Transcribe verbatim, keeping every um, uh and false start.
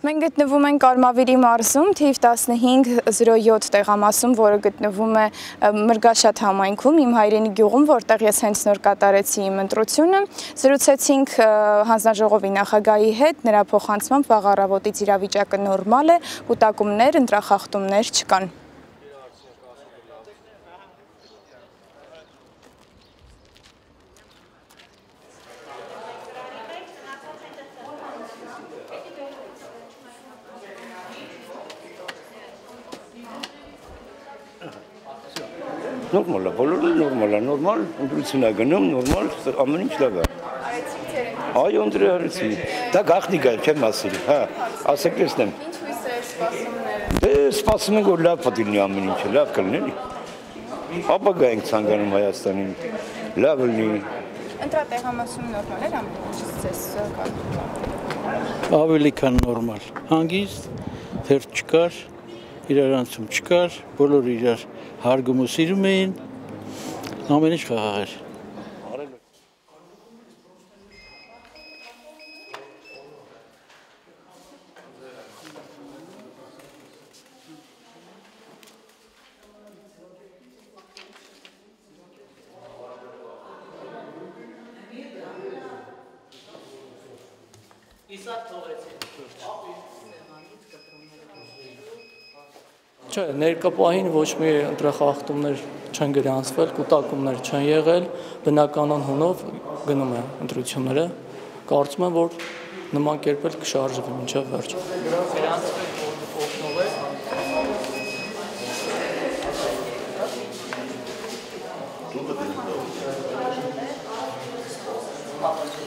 Մենք գտնվում ենք Արմավիրի մարզում, թիվ տասնհինգ զրո յոթ տեղամասում, որը գտնվում է Մրգաշատ համայնքում, իմ հայրենի գյուղում, որտեղ ես հենց նոր կատարեցի իմ ընտրությունը, զրուցեցինք հանձնաժողովի նախագահի հետ, նրա փոխանցմամբ վաղ առավոտից իրավիճակը նորմալ է, կուտակումներ, ընտրախախտումներ չկան։ Նորմալ է, բոլորը նորմալ է, նորմալ, ընտրություն է գնում, նորմալ, ամեն ինչ լավ է։ Այո, ընտրի արեցի։ Դա գաղտնիք է, չեմ ասել, հա, ասեք տեսնեմ։ Ինչ հույս է սպասումները։ Դե սպասում ենք, որ լավ պետք լինի ամեն ինչը, լավ կլինի։ Ապագա ենք ցանկանում Հայաստանին, լավ լինի։ Ընտրատեղամասում նորմալ էր ամեն ինչ ձեզ կարգ։ Ավելի քան նորմալ, հանգիստ, թերթ չկար, իրարանցում չկար, բոլորը իրար հարգում ու սիրում էին, ամեն ինչ խաղաղ էր։ Չէ, ներկապահին ոչ մի ընտրախախտումներ չեն գրանցվել, կուտակումներ չեն եղել, բնականon հունով գնում է ընտրությունները, կարծում եմ, որ նման կերպ էլ կշարժվի մինչև վերջ։ Դու